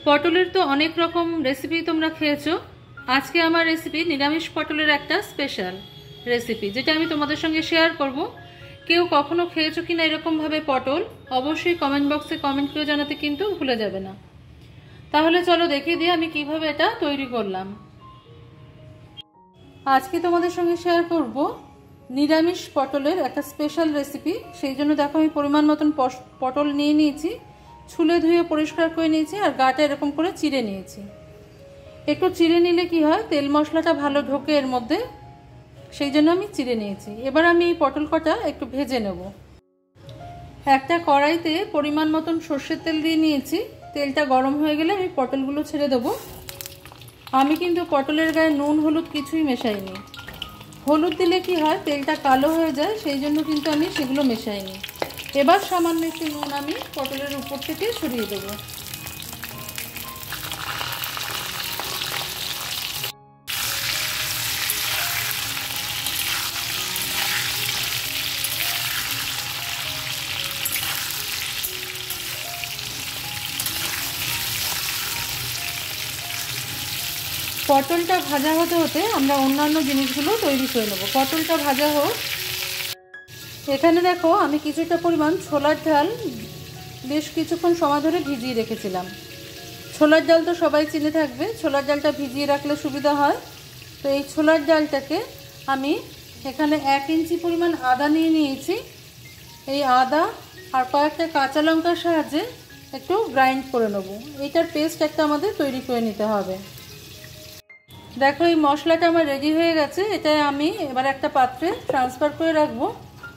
পটলের তো অনেক রকম রেসিপি তোমরা খেয়েছো। আজকে আমার রেসিপি নিরামিষ পটলের একটা স্পেশাল রেসিপি, যেটা আমি তোমাদের সঙ্গে শেয়ার করব। কেউ কখনো খেয়েছো কিনা এরকমভাবে পটল, অবশ্যই কমেন্ট বক্সে কমেন্ট করে জানাতে কিন্তু ভুলে যাবে না। তাহলে চলো দেখিয়ে দিই আমি কিভাবে এটা তৈরি করলাম। আজকে তোমাদের সঙ্গে শেয়ার করব নিরামিষ পটলের একটা স্পেশাল রেসিপি। সেই জন্য দেখো আমি পরিমাণ মতন পটল নিয়ে নিয়েছি, ছুলে ধুয়ে পরিষ্কার করে নিয়েছি, আর গাটা এরকম করে চিড়ে নিয়েছি। একটু চিড়ে নিলে কি হয়, তেল মশলাটা ভালো ঢোকে এর মধ্যে, সেই জন্য আমি চিড়ে নিয়েছি। এবার আমি এই পটল কটা একটু ভেজে নেব। একটা কড়াইতে পরিমাণ মতন সর্ষের তেল দিয়ে নিয়েছি। তেলটা গরম হয়ে গেলে আমি পটলগুলো ছেড়ে দেবো। আমি কিন্তু পটলের গায়ে নুন হলুদ কিছুই মেশাইনি। হলুদ দিলে কি হয়, তেলটা কালো হয়ে যায়, সেই জন্য কিন্তু আমি সেগুলো মেশাইনি। এবার সামান্য একটু নুন আমি পটলের উপর থেকে ছড়িয়ে দেবো। পটলটা ভাজা হতে হতে আমরা অন্যান্য জিনিসগুলো তৈরি করে নেব। পটলটা ভাজা হোক। এখানে দেখো আমি কিছুটা পরিমাণ ছোলার ডাল বেশ কিছুক্ষণ সময় ধরে ভিজিয়ে রেখেছিলাম। ছোলার ডাল তো সবাই চিনে থাকবে, ছোলার ডালটা ভিজিয়ে রাখলে সুবিধা হয়। তো এই ছোলার ডালটাকে আমি এখানে 1 ইঞ্চি পরিমাণ আদা নিয়ে নিয়েছি। এই আদা আর কয়েকটা কাঁচা লঙ্কার সাহায্যে একটু গ্রাইন্ড করে নেব। এইটার পেস্ট একটা আমাদের তৈরি করে নিতে হবে। দেখো এই মশলাটা আমার রেডি হয়ে গেছে। এটা আমি এবার একটা পাত্রে ট্রান্সফার করে রাখবো।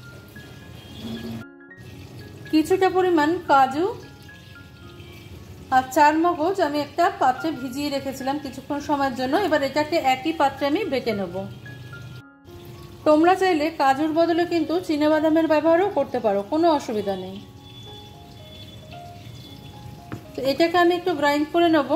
কিছুটা পরিমাণ কাজু আর চারমগজ আমি একটা পাত্রে ভিজিয়ে রেখেছিলাম কিছুক্ষণ সময়ের জন্য। এবার এটাকে একই পাত্রে আমি বেটে নেব। তোমরা চাইলে কাজুর বদলে কিন্তু চিনেবাদামের ব্যবহারও করতে পারো, কোনো অসুবিধা নেই। তো এটাকে আমি একটু গ্রাইন্ড করে নেব।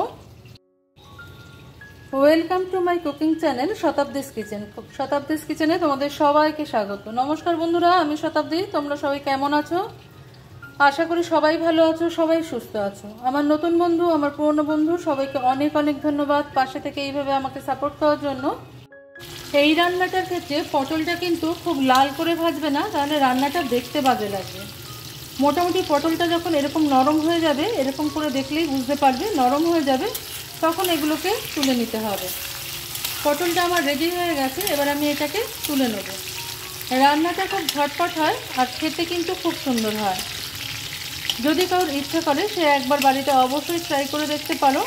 Welcome to my cooking channel Shatabdi's kitchen. Shatabdi's কিচেনে তোমাদের সবাইকে স্বাগত। নমস্কার বন্ধুরা, আমি শতাব্দী। তোমরা সবাই কেমন আছো? আশা করি সবাই ভালো আছো, সবাই সুস্থ আছো। আমার নতুন বন্ধু, আমার পুরনো বন্ধু, সবাইকে অনেক অনেক ধন্যবাদ পাশে থেকে এইভাবে আমাকে সাপোর্ট করার জন্য। এই রান্নাটার ক্ষেত্রে পটলটা কিন্তু খুব লাল করে ভাজবে না, তাহলে রান্নাটা দেখতে বাজে লাগবে। মোটামুটি পটলটা যখন এরকম নরম হয়ে যাবে, এরকম করে দেখলেই বুঝতে পারবে নরম হয়ে যাবে, তখন এগুলোকে তুলে নিতে হবে। পটলটা আমার রেডি হয়ে গেছে, এবার আমি এটাকে তুলে নেব। রান্নাটা খুব ঝটপট হয় আর খেতে কিন্তু খুব সুন্দর হয়। যদি কারোর ইচ্ছা করে সে একবার বাড়িতে অবশ্যই ট্রাই করে দেখতে পারো।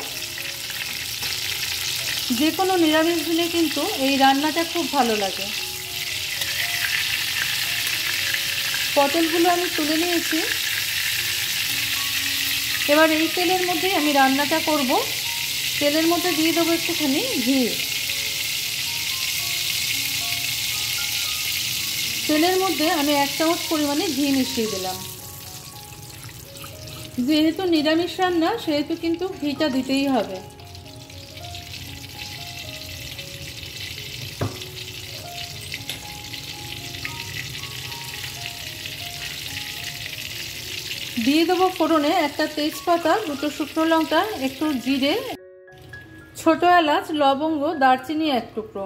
যে কোনো নিরামিষ দিনে কিন্তু এই রান্নাটা খুব ভালো লাগে। পটলগুলো আমি তুলে নিয়েছি। এবার এই তেলের মধ্যেই আমি রান্নাটা করব। তেলের মধ্যে দিয়ে দেবো একটুখানি ঘি। তেলের মধ্যে আমি 1 চামচ পরিমাণে ঘি মিশিয়ে দিলাম। যেহেতু নিরামিষ রান্না, সেহেতু কিন্তু ঘিটা দিতেই হবে। দিয়ে দেবো ফোড়নে একটা তেজপাতা, 2টো শুকনো লঙ্কা, একটু জিরে, ছোট এলাচ, লবঙ্গ, দারচিনি 1 টুকরো।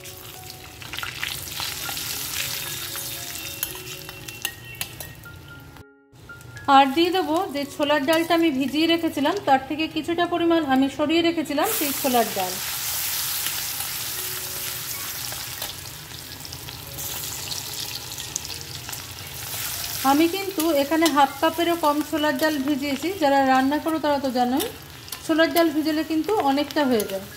আর দিয়ে দেবো যে ছোলার ডালটা আমি ভিজিয়ে রেখেছিলাম, তার থেকে কিছুটা পরিমাণ আমি সরিয়ে রেখেছিলাম সেই ছোলার ডাল। আমি কিন্তু এখানে 1/2 কাপেরও কম ছোলার ডাল ভিজিয়েছি। যারা রান্না করো তারা তো জানোই, ছোলার ডাল ভিজালে কিন্তু অনেকটা হয়ে যায়।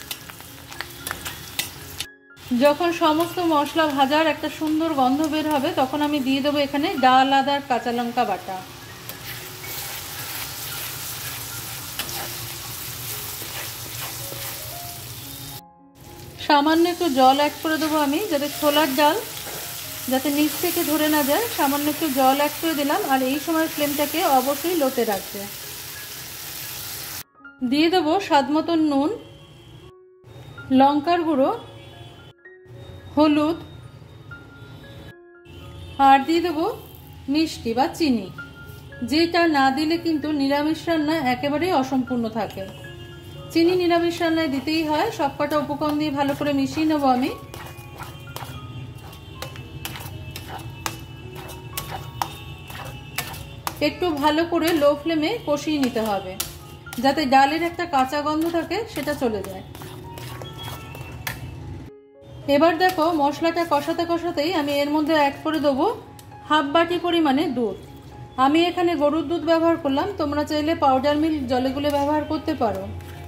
যখন সমস্ত মশলা ভাজার একটা সুন্দর গন্ধ বের হবে, তখন আমি দিয়ে দেবো এখানে ডাল, আদা, কাঁচা লঙ্কা বাটা। সামান্য একটু জল অ্যাড করে দেবো আমি, যাতে ছোলার ডাল যাতে নিচ থেকে ধরে না যায়। সামান্য একটু জল অ্যাড করে দিলাম। আর এই সময় ফ্লেমটাকে অবশ্যই লোতে রাখবে। দিয়ে দেবো স্বাদ মতন নুন, লঙ্কার গুঁড়ো, হলুদ, আর দিয়ে দেবো মিষ্টি বা চিনি, যেটা না দিলে কিন্তু নিরামিষ রান্না একেবারেই অসম্পূর্ণ থাকে। চিনি নিরামিষ রান্নায় দিতেই হয়। সবকটা উপকরণ দিয়ে ভালো করে মিশিয়ে নেবো আমি। একটু ভালো করে লো ফ্লেমে কষিয়ে নিতে হবে, যাতে ডালের একটা কাঁচা গন্ধ থাকে সেটা চলে যায়। এবার দেখো মশলাটা কষাতে কষাতেই আমি এর মধ্যে অ্যাড করে দেবো হাফ বাটি পরিমাণে দুধ। আমি এখানে গরুর দুধ ব্যবহার করলাম, তোমরা চাইলে পাউডার মিল্ক জলে গুলে ব্যবহার করতে পারো।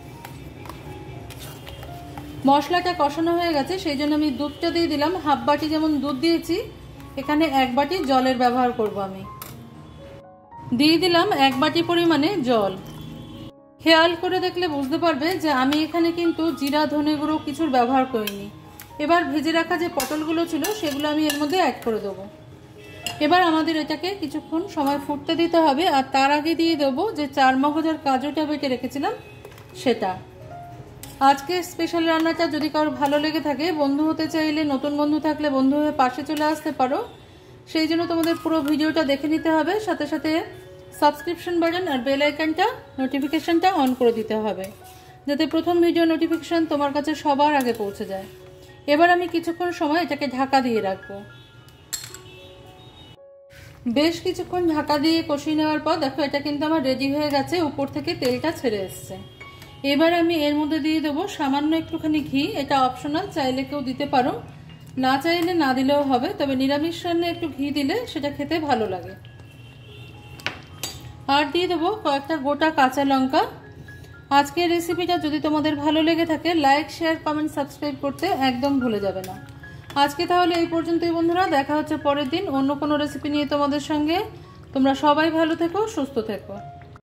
মশলাটা কষানো হয়ে গেছে, সেই জন্য আমি দুধটা দিয়ে দিলাম। হাফ বাটি যেমন দুধ দিয়েছি, এখানে 1 বাটি জলের ব্যবহার করব। আমি দিয়ে দিলাম 1 বাটি পরিমাণে জল। খেয়াল করে দেখলে বুঝতে পারবে যে আমি এখানে কিন্তু জিরা ধনে গুঁড়ো কিছুর ব্যবহার করিনি। এবার ভেজে রাখা যে পটলগুলো ছিল সেগুলো আমি এর মধ্যে অ্যাড করে দেবো। এবার আমাদের এটাকে কিছুক্ষণ সময় ফুটতে দিতে হবে। আর তার আগে দিয়ে দেবো যে 4 মগজ আর কাজুটা বেটে রেখেছিলাম সেটা। আজকে স্পেশাল রান্নাটা যদি কারোর ভালো লেগে থাকে, বন্ধু হতে চাইলে, নতুন বন্ধু থাকলে বন্ধু হয়ে পাশে চলে আসতে পারো। সেই জন্য তোমাদের পুরো ভিডিওটা দেখে নিতে হবে, সাথে সাথে সাবস্ক্রিপশন বাটন আর বেল আইকনটা নোটিফিকেশনটা অন করে দিতে হবে, যাতে প্রথম ভিডিও নোটিফিকেশন তোমার কাছে সবার আগে পৌঁছে যায়। এবার আমি কিছুক্ষণ সময় এটাকে ঢাকা দিয়ে রাখবো। বেশ কিছুক্ষণ ঢাকা দিয়ে কষিয়ে নেওয়ার পর দেখো এটা কিন্তু আমার রেডি হয়ে গেছে, উপর থেকে তেলটা ছেড়ে এসছে। এবার আমি এর মধ্যে দিয়ে দেবো সামান্য একটুখানি ঘি। এটা অপশনাল, চাইলে কেউ দিতে পারো, না চাইলে না দিলেও হবে, তবে নিরামিষ রান্নায় একটু ঘি দিলে সেটা খেতে ভালো লাগে। আর দিয়ে দেবো কয়েকটা গোটা কাঁচা লঙ্কা। আজকের রেসিপিটা যদি তোমাদের ভালো লেগে থাকে, লাইক শেয়ার কমেন্ট সাবস্ক্রাইব করতে একদম ভুলে যাবে না। আজকে তাহলে এই পর্যন্তই বন্ধুরা, দেখা হচ্ছে পরের দিন অন্য কোনো রেসিপি নিয়ে তোমাদের সঙ্গে। তোমরা সবাই ভালো থেকো, সুস্থ থেকো।